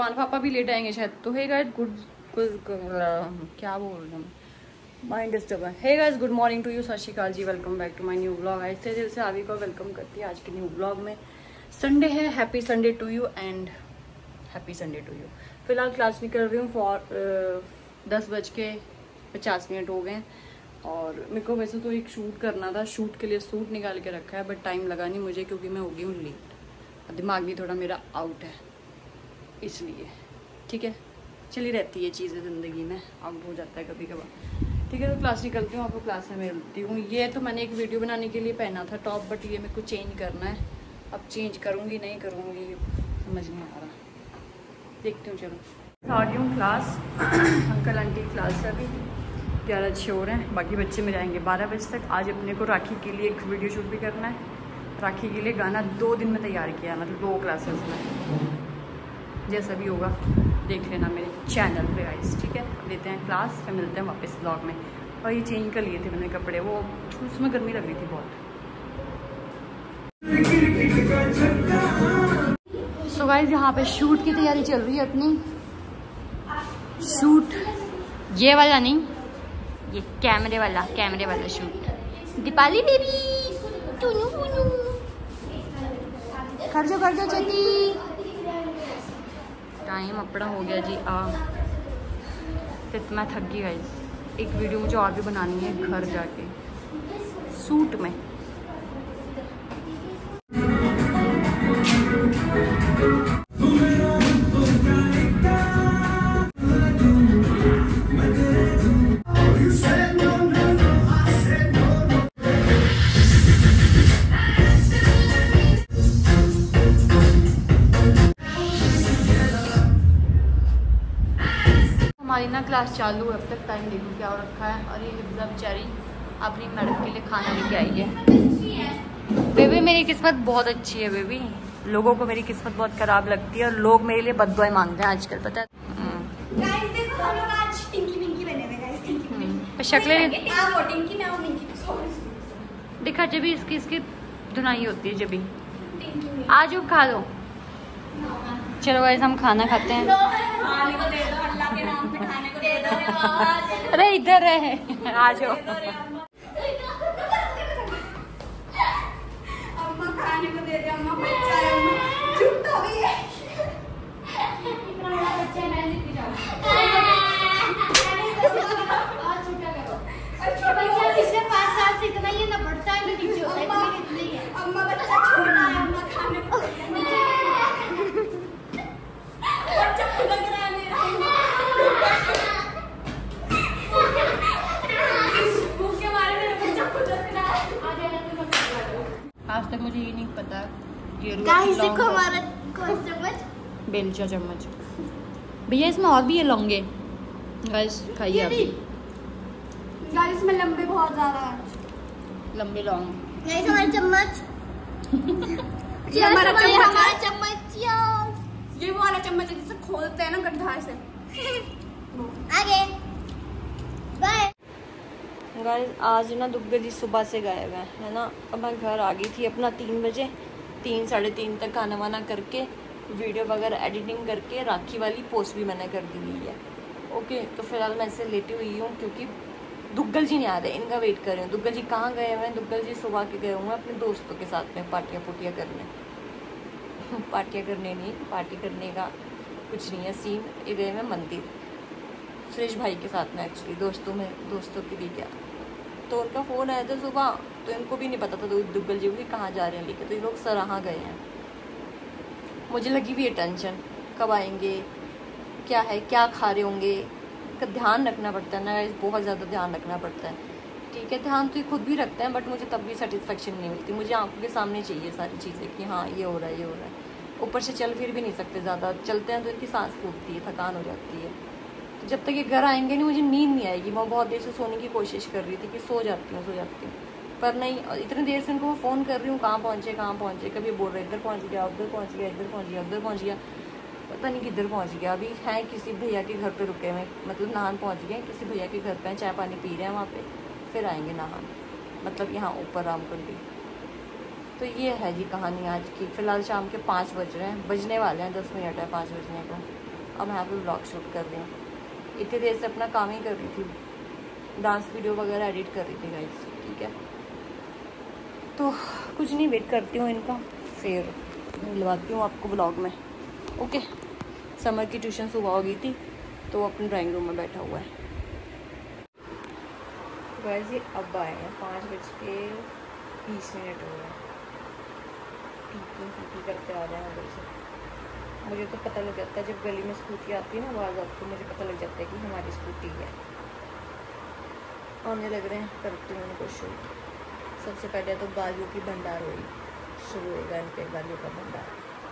आना, पापा भी लेट आएंगे शायद। तो हे गाइस गुड क्या बोल रहे हैं, माइंड डिस्टर्ब है। Hey guys good morning to you, Sat Shri Akal ji, welcome back to my new blog. ऐसे दिल से आवी को वेलकम करती है आज के न्यू ब्लॉग में। संडे है, happy Sunday to you and happy Sunday to you. फिलहाल क्लास निकल रही हूँ फॉर 10:50 हो गए और मेरे को वैसे तो एक शूट करना था, शूट के लिए सूट निकाल के रखा है बट टाइम लगा नहीं मुझे क्योंकि मैं हो गई हूँ लेट। दिमाग भी थोड़ा मेरा आउट है इसलिए, ठीक है, चली रहती है चीज़ें ज़िंदगी में, आउट हो जाता है कभी कभार। ठीक है, तो क्लास निकलती हूँ, आपको क्लास में मिलती हूँ। ये तो मैंने एक वीडियो बनाने के लिए पहना था टॉप, बट ये मेरे को चेंज करना है। अब चेंज करूँगी नहीं करूँगी समझ नहीं आ रहा, देखती हूँ। चलो आ रही हूँ क्लास। अंकल आंटी क्लास है, अभी 11 हो रहे हैं, बाकी बच्चे मिल जाएंगे 12 बजे तक। आज अपने को राखी के लिए एक वीडियो शूट भी करना है। राखी के लिए गाना 2 दिन में तैयार किया, मतलब 2 क्लासेस में। जैसा भी होगा देख लेना मेरे चैनल पे गाइस, ठीक है। अब लेते हैं क्लास, फिर मिलते हैं वापस ब्लॉग में। और ये चेंज कर लिए थे मैंने कपड़े, वो उसमें गर्मी लग रही थी बहुत। सो गाइस यहाँ पे शूट की तैयारी चल रही है अपनी। शूट ये वाला नहीं, ये कैमरे वाला शूट। दीपाली बेबी टुनू टुनू कर दो जल्दी, टाइम अपना हो गया जी। फिर मैं थक गई गाइस। एक वीडियो मुझे और भी बनानी है घर जाके सूट में। हमारी ना क्लास चालू है, अब तक टाइम देखो क्या हो रखा है। और ये हिफ्जा बेचारी अपनी मैडम के लिए खाना लेके आई है। बेबी मेरी किस्मत बहुत अच्छी है बेबी, लोगों को मेरी किस्मत बहुत खराब लगती है और लोग मेरे लिए बद्दुआएं मांगते हैं आजकल, पता है। शक्लें दिखा जब भी इसकी धुनाई होती है, जब भी आज खा लो। चलो गाइस हम खाना खाते हैं। अरे इधर है, आ जाओ। अम्मा खाने को दे दे, अम्मा बच्चा है, अम्मा झूठा भी है। इतना बड़ा बच्चा मैं लेके जाऊं। आज छूटा करो। अच्छा बच्चा इससे 5 साल से इतना ही ना बढ़ता है ना नीचे होता है, इतना ही है। अम्मा बच्चा छोटा है, अम्मा खाने को बच्चा लग रहा है मेरा। आज तक मुझे ये नहीं पता ये देखो हमारा चम्मच, बेलचा चम्मच भैया, इसमें और भी ये लौंगे। गाइस खाइए आप। गाइस में लंबे बहुत ज्यादा है, लंबे लौंग। गाइस हमारा चम्मच ये हमारा चम्मच, ये वो वाला चम्मच है जिसे खोलते हैं ना गड्ढा से। आगे बाय। गाइस आज ना दुग्गल जी सुबह से गायब है ना। अब मैं घर आ गई थी अपना 3 बजे, 3 साढ़े 3 तक खाना वाना करके वीडियो वगैरह एडिटिंग करके राखी वाली पोस्ट भी मैंने कर दी हुई है। ओके, तो फिलहाल मैं ऐसे लेटी हुई हूँ क्योंकि दुग्गल जी नहीं आ रहे, इनका वेट कर रही हूँ। दुग्गल जी कहाँ गए हुए हैं? दुग्गल जी सुबह के गए हुए हैं अपने दोस्तों के साथ में पार्टियाँ पुटियाँ करने। पार्टियाँ करने नहीं, पार्टी करने का कुछ नहीं है सीन। ये गए हुए मंदिर सुरेश भाई के साथ में, एक्चुअली दोस्तों की भी क्या। तो उनका फ़ोन आया था सुबह, तो इनको भी नहीं पता था दुग्गल जी भी कहाँ जा रहे हैं लेके, तो ये लोग सराहा गए हैं। मुझे लगी हुई है टेंशन, कब आएंगे, क्या है, क्या खा रहे होंगे, का ध्यान रखना पड़ता है ना, बहुत ज़्यादा ध्यान रखना पड़ता है। ठीक है, ध्यान तो ये खुद भी रखते हैं बट मुझे तब भी सेटिस्फेक्शन नहीं मिलती। मुझे आंखों के सामने चाहिए सारी चीज़ें कि हाँ ये हो रहा है, ये हो रहा है। ऊपर से चल फिर भी नहीं सकते, ज़्यादा चलते हैं तो इनकी सांस फूटती है, थकान हो जाती है। तो जब तक ये घर आएंगे नहीं मुझे नींद नहीं आएगी। मैं बहुत देर से सोने की कोशिश कर रही थी कि सो जाती हूँ पर नहीं। इतनी देर से उनको फ़ोन कर रही हूँ, कहाँ पहुँचे, कभी बोल रहे इधर पहुँच गया, उधर पहुँच गया, इधर पहुँच गया, उधर पहुँच गया, पता नहीं किधर पहुँच गया। अभी हैं किसी भैया के घर पे रुके हुए, मतलब नाहन पहुँच गए, किसी भैया के घर पे चाय पानी पी रहे हैं वहाँ पे, फिर आएंगे नाहन, मतलब यहाँ ऊपर रामकुंडी। तो ये है जी कहानी आज की। फ़िलहाल शाम के 5 बज रहे हैं, बजने वाले हैं, 10 मिनट है 5 बजने को। अब यहाँ पे ब्लॉग शूट कर रही हूँ। इतनी देर से अपना काम ही कर रही थी, डांस वीडियो वगैरह एडिट कर रही थी गाइस, ठीक है। तो कुछ नहीं, वेट करती हूँ इनका, फिर मिलवाती हूँ आपको ब्लॉग में। ओके। समर की ट्यूशन सुबह हो गई थी, तो वो अपने ड्राइंग रूम में बैठा हुआ है। गाइस ये अब आए हैं 5:20 हो गए, पी करते आ रहे हैं उधर से। मुझे तो पता लग जाता है जब गली में स्कूटी आती है ना आवाज़ आती है, मुझे पता लग जाता है कि हमारी स्कूटी है। आने लग रहे हैं, करती हूँ उनको शूट। सबसे पहले तो गालियों की भंडार हुई, शुरू होगा इनके गालियों का भंडार।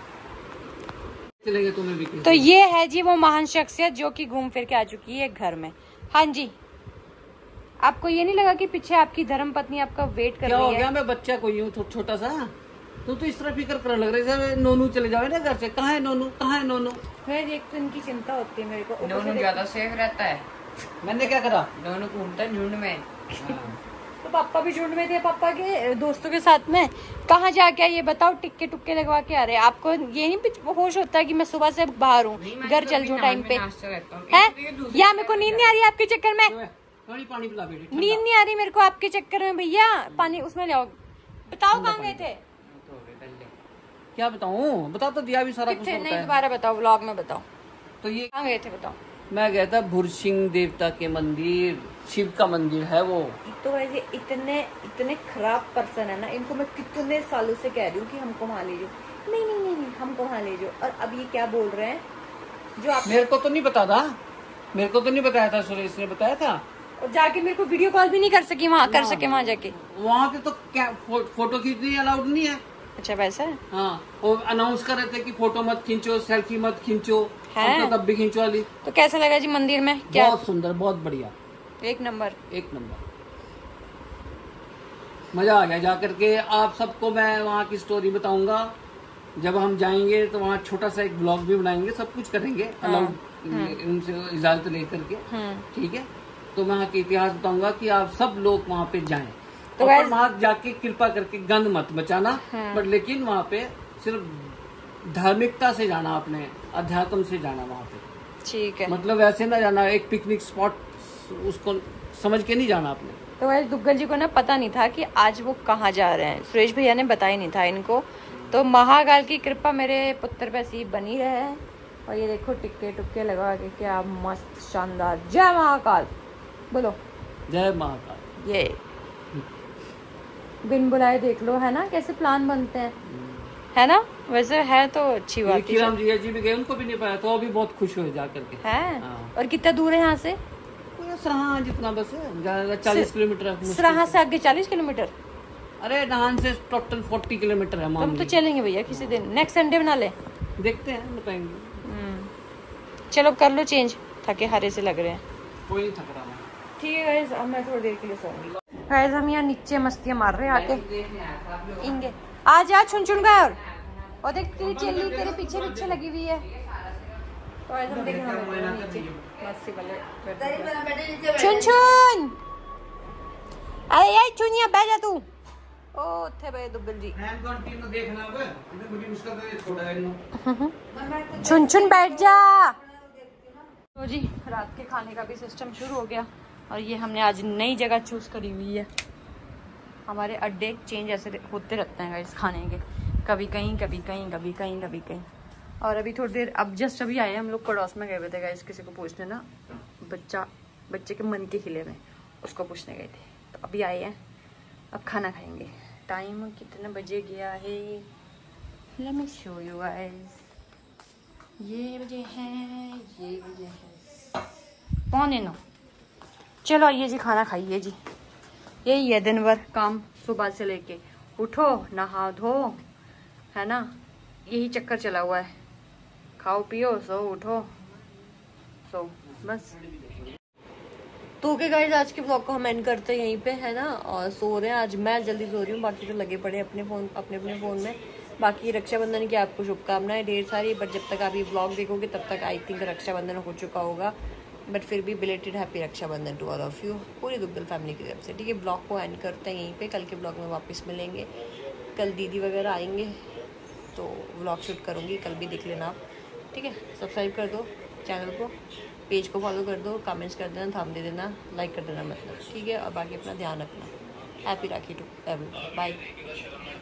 तो ये है जी वो महान शख्सियत जो कि घूम फिर के आ चुकी है घर में। हाँ जी, आपको ये नहीं लगा कि पीछे आपकी धर्म पत्नी आपका वेट कर रही है? क्या हो गया, मैं बच्चा कोई हूँ छोटा सा, तो इस तरह फिक्र करने लग रही है। नोनू चले जाओ ना घर से, कहाँ है नोनू, कहाँ है नोनू? फिर एक तो इनकी चिंता होती है मेरे को। नोनू ज्यादा सेफ रहता है। मैंने क्या करा, नोनू घूमता है झुंड में। तो पापा भी झुंड में थे, पापा के दोस्तों के साथ में। कहाँ जाके ये बताओ, टिक्के टुक्के लगवा के आ रहे हैं। आपको ये नहीं होश होता है कि मैं सुबह से बाहर हूँ, घर चल जाऊँ टाइम पे है? या मेरे को नींद नहीं आ रही आपके चक्कर में? पानी पिला बेटी, नींद नहीं आ रही मेरे को आपके चक्कर में भैया। पानी उसमें ले आओ। बताओ कहाँ गए थे? क्या बताऊँ, बता तो दिया भी सारा कुछ होता है। नहीं दोबारा बताओ, व्लॉग में बताओ। तो ये कहाँ गए थे बताओ? मैं गया था भुरसिंह देवता के मंदिर, शिव का मंदिर है वो। तो वैसे इतने खराब पर्सन है ना, इनको मैं कितने सालों से कह रही हूँ कि हमको वहाँ ले जाओ। नहीं हमको वहाँ ले जाओ। और अब ये क्या बोल रहे हैं जो आप... मेरे को तो नहीं पता था, मेरे को तो नहीं बताया था, सुरेश ने बताया था। और जाके मेरे को वीडियो कॉल भी नहीं कर सकी वहाँ, कर सके वहाँ जाके। वहाँ पे तो क्या फोटो खींचनी अलाउड नहीं है। अच्छा वैसा है? हाँ, वो अनाउंस कर रहे थे कि फोटो मत खींचो, सेल्फी मत खींचो, है तब भी खींचो वाली। तो कैसा लगा जी मंदिर में? क्या बहुत सुंदर, बहुत बढ़िया, एक नंबर मजा आ गया जाकर के। आप सबको मैं वहाँ की स्टोरी बताऊंगा जब हम जाएंगे, तो वहाँ छोटा सा एक ब्लॉग भी बनाएंगे, सब कुछ करेंगे उनसे इजाजत लेकर के, ठीक है। तो मैं वहाँ के इतिहास बताऊंगा कि आप सब लोग वहाँ पे जाएं। तो वहाँ जाके कृपा करके गंद मत बचाना, बट लेकिन वहाँ पे सिर्फ धार्मिकता से जाना, अपने अध्यात्म से जाना वहाँ पे, ठीक है। मतलब वैसे ना जाना एक पिकनिक स्पॉट उसको समझ के नहीं जाना आपने। तो वैसे दुग्गल जी को ना पता नहीं था कि आज वो कहाँ जा रहे हैं, सुरेश भैया ने बताया नहीं था इनको। तो महाकाल की कृपा मेरे पुत्र पे सी बनी रहे। और ये देखो टिक्के टुक्के लगा के, क्या मस्त शानदार। जय महाकाल बोलो, जय महाकाल। ये बिन बुलाए देख लो, है ना कैसे प्लान बनते हैं, है ना? वैसे है तो अच्छी बात है। राम जी भी गए, उनको भी नहीं पाया, तो वो भी बहुत खुश हुए जाकर के। है? और कितना दूर है यहाँ से? सराहा जितना बस है, 40 किलोमीटर। सराहा से आगे 40 किलोमीटर? अरे नाहन से टोटल 40 किलोमीटर है। हम तो चलेंगे भैया किसी दिन, नेक्स्ट संडे बना ले, देखते हैं बताएंगे। चलो कर लो चेंज, थके हारे से लग रहे हैं। कोई नहीं थक रहा, ठीक है गाइस। अब मैं थोड़ी देर के लिए सोऊंगी। गाइस हम यहाँ नीचे मस्तियाँ मार रहे हैं आके। इंगे आ जा, छुन छुन गए। और देख तेरी चेली तेरे पीछे पीछे लगी हुई है। तो आज हम देखें नीचे मस्ती वाले छुन छुन। अरे यार छुनिया बैठ जा तू। ओ थे भाई दुब्बल जी, छुन छुन बैठ जा। तो जी रात के खाने का भी सिस्टम शुरू हो गया। और ये हमने आज नई जगह चूज करी हुई है। हमारे अड्डे चेंज ऐसे होते रहते हैं इस खाने के, कभी कहीं कभी कहीं कभी कहीं कभी कहीं। और अभी थोड़ी देर अब जस्ट अभी आए हम लोग पड़ोस में गए हुए थे गाइस, किसी को पूछने ना, बच्चे के मन के खिले में उसको पूछने गए थे। तो अभी आए हैं, अब खाना खाएंगे। टाइम कितने बजे गया है, let me show you guys. ये बजे हैं, ये बजे हैं 8:45। चलो आइए जी खाना खाइए जी। यही है दिन भर काम, सुबह से लेके उठो नहा धो, है ना, यही चक्कर चला हुआ है। खाओ पियो सो उठो सो, बस। तो ओके गाइस, आज के ब्लॉग को हम एंड करते हैं यहीं पे, है ना। और सो रहे हैं, आज मैं जल्दी सो रही हूँ, बाकी तो लगे पड़े अपने फ़ोन में। बाकी रक्षाबंधन की आपको शुभकामनाएं ढेर सारी। बट जब तक आप ये ब्लॉग देखोगे तब तक आई थिंक रक्षाबंधन हो चुका होगा। बट फिर भी belated happy Rakshabandhan to all of you, पूरी दुग्गल फैमिली की तरफ से, ठीक है। ब्लॉग को एंड करते हैं यहीं पे। कल के ब्लॉग में वापस मिलेंगे। कल दीदी वगैरह आएंगे तो ब्लॉग शूट करूँगी, कल भी देख लेना आप, ठीक है। सब्सक्राइब कर दो, चैनल को, पेज को फॉलो कर दो, कमेंट्स कर देना, थंब दे देना, लाइक कर देना मतलब, ठीक है। और बाकी अपना ध्यान रखना। Happy Rakhi to everyone, bye.